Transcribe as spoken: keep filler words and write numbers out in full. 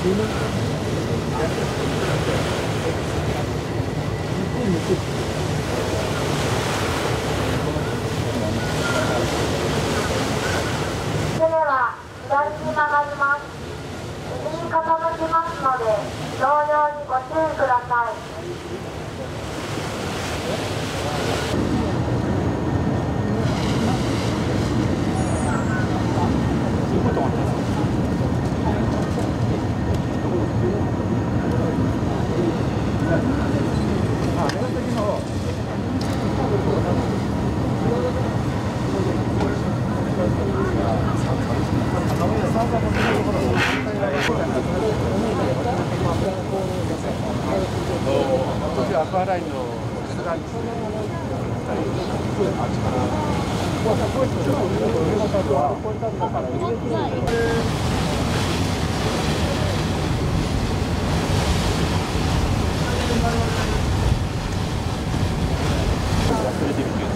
は左に曲がります。右に傾きますので、同様にご注意ください。 アクアラインの下が忘れてるけど。